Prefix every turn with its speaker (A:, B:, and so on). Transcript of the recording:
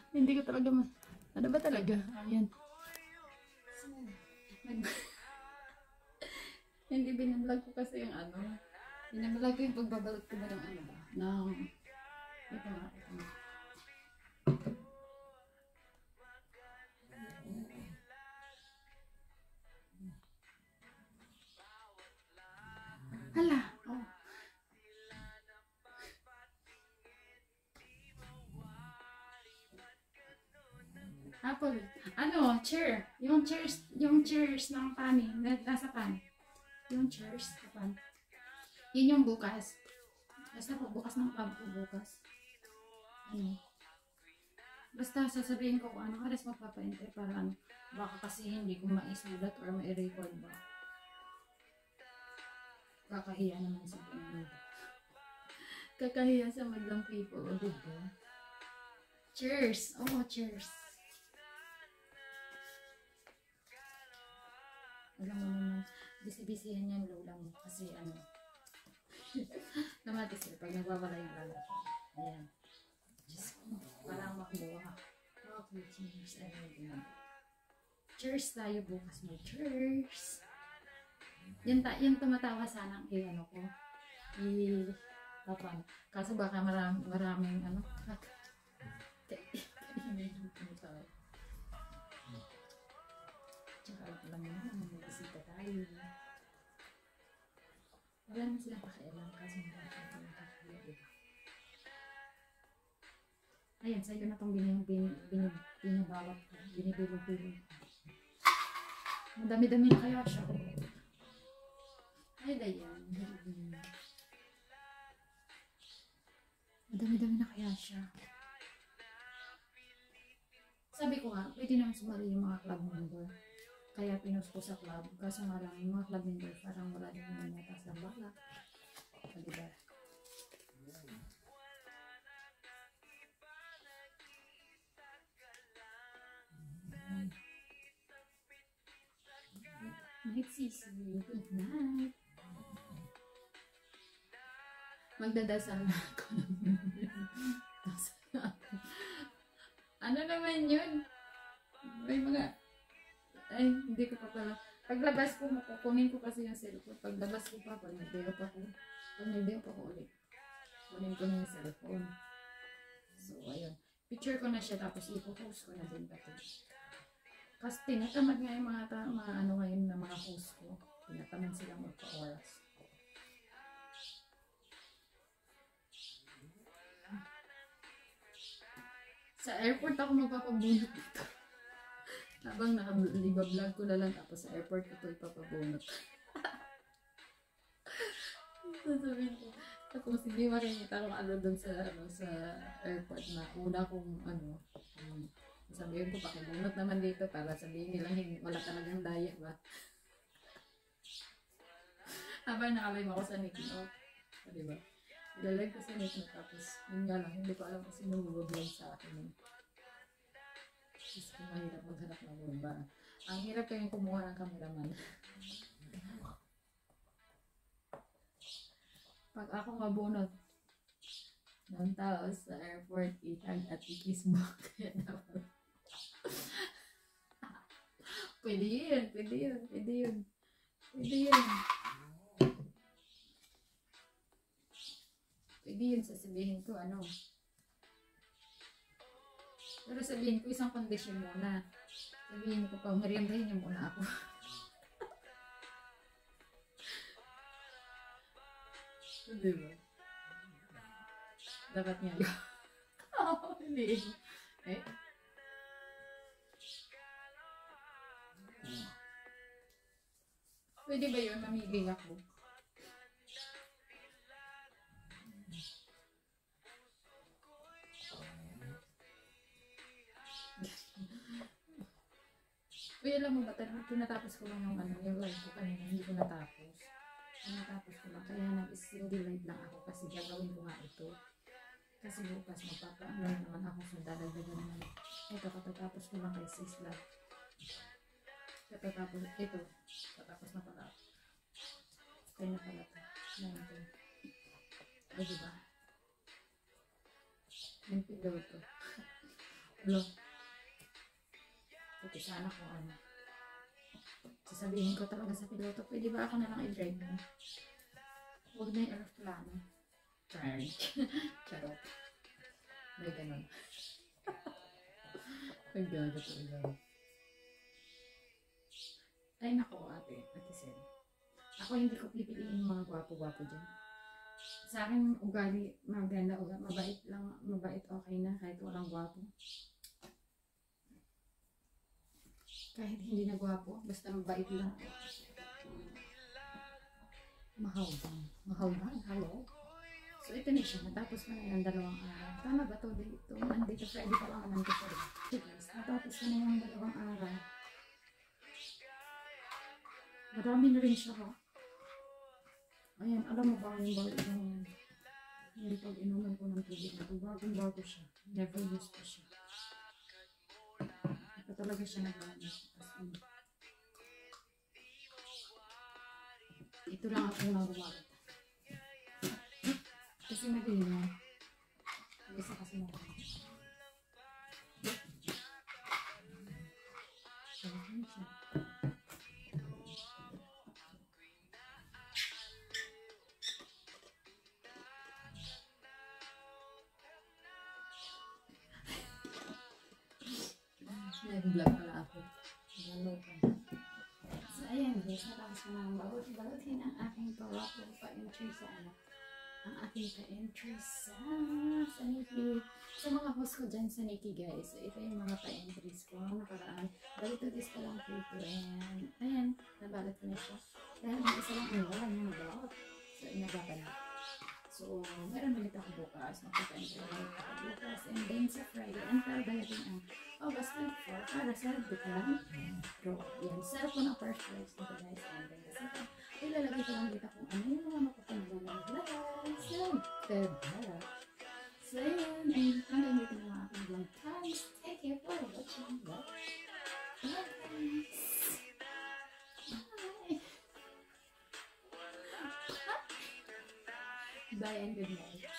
A: Hindi ko talaga ano ba talaga? Ayan. Hindi binablog ko kasi yung ano. Binablog ko yung pagbabalik ko ba ng ano ba? Ito nga, ito nga. Hala! Oh. Apple. Ano? Chair. Yung chairs ng pani. Nasa pan. Yung chairs. Pan. Yun yung bukas. Basta po, bukas ng pub ko bukas. Ano? Basta sasabihin ko kung ano oras magpapaintay para ano. Baka kasi hindi ko maisulat or ma-record ba. Kakahiya naman sa mga. Kakahiya sa madlang people. O, diba? Cheers! Oh, cheers! Alam mo naman, busy-busyhan yan lola mo. Kasi ano, namatis eh, pag nagwawala yung lala ko. Ayan. Diyos ko, parang makuha. Okay, cheers. Ayun. Cheers tayo bukas mo. Cheers! Yung tumatawa sana ang ano ko. Kapan. Kaso baka maraming ano. Tumatawa. Tsaka lang naman, may bisita tayo. Wala naman silang pakialam kasi diba? Ayan, sa'yo na itong binabawat ko. Binibilog-bilog. Madami-dami na kaya siya. Ay, dayan. Madami-dami na kaya siya. Sabi ko nga, pwede naman sumali yung mga club member. Kaya pinost ko sa club. Kaso nga lang, yung mga club member parang wala din naman yata sa balak. Diba? Night sisi. Good night. Magdadasal na ako. Ano naman yun? May mga... Ay, hindi ko pa pala. Paglabas ko, kukunin ko kasi yung cellphone. Paglabas ko pa, pag nag-day pa ko. Pag nag-day pa ko ulit. Kunin ko na yung cellphone. So, ayun. Picture ko na siya, tapos ipo-post ko na din pati. Kasi tinatamad nga yung mga ano ngayon na mga host ko. Tinatamad silang magpa-oras. Sa airport ako magpapabunot dito. Habang naka-vlog ko na lang, tapos sa airport ko ito ipapabunot. Sasabihin ko. Tapos hindi makikita kung ano dun sa airport na una kong ano. Sabihin ko, pakibunot naman dito para sabihin nilang wala talagang daya ba. Habang nakalime ako sa Nikno. Diba? Ilalag ko sa Nikno, tapos yun nga lang, hindi ko alam kung sino mag-vlog sa akin. Kasi mahirap maghanap ng bomba. Ang hirap kayong kumuha ng cameraman. Pag ako mabunot ng tao sa airport, itag at ikis mo. Kaya dapat. Pwede yun, pwede yun, pwede yun. Pwede yun. Pwede yun, sasabihin ko, ano. Pero sabihin ko, isang condition muna. Sabihin ko pa, meriendahin niyo muna ako. Diba? Dapat niya. Oo, hindi. Eh? Pwede ba yun? Namigay ako. Uy, alam mo ba, tinatapos ko lang yung live ko kanina, hindi ko natapos. Tinatapos ko lang, kaya nag-single live lang ako kasi gagawin ko nga ito. Kasi bukas magpapaano naman ako sa dadagdagan naman. Ito, katatapos ko lang kay Sis Love. Katatapos, ito, katapos na pala. Kaya na pala ito. 19. O, diba? 19 daw ito. Hello. Puti sana kung ano. Sasabihin ko talaga sa piloto, pwede ba ako na lang i-drive mo? Huwag na yung aeroplano. Charot. May ganun. May gaga talaga. Ay nako ate Sel. Ako hindi ko pipiliin yung mga gwapo-gwapo dyan. Sa akin, ugali, maganda, mabait lang, mabait okay na kahit walang gwapo. Kahit hindi na gwapo, basta mabait lang. Mahal ba? Hello? So ito na siya, natapos ko na yung 2 araw. Tama ba ito dito? Nandito Friday pa lang naman ko siya. Natapos ko na yung 2 araw. Marami na rin siya ha. Ayan, alam mo ba yung bawal inuman? Yung pag inuman ko ng tubig na ito, bagong-bago siya. Never used pa siya. Ito talaga siya naggamit. Ito lang ako na gumamit. Kasi madali na. Isa kasi madali. Nag-vlog pala ako. Naloka. So, ayan guys, natapos ko na balutin ang aking pa-waffle pa-entry sa ano. Ang aking pa-entry sa Nikki. Sa mga host ko dyan sa Nikki guys. So, ito yung mga pa-entries ko. Nakaraan. Balito this pa lang paper. And, ayan, nabalot ko na siya. Dahil may isa lang ang wala niya nabalot. So, inagapan na. So, meron ulit ako bukas. Magpapa-entry ulit ako bukas. And then sa Friday, until dalating ang August 24 para sa Buklan Draw. Yan. Sarap ko ng first prize dito guys. And then kasi ito, ilalagay ko lang dito kung ano yung mga mapapanood ng vlogs. So, yan. And hanggang dito na mga aking vlog guys. Thank you for watching. Bye guys. Bye and good night.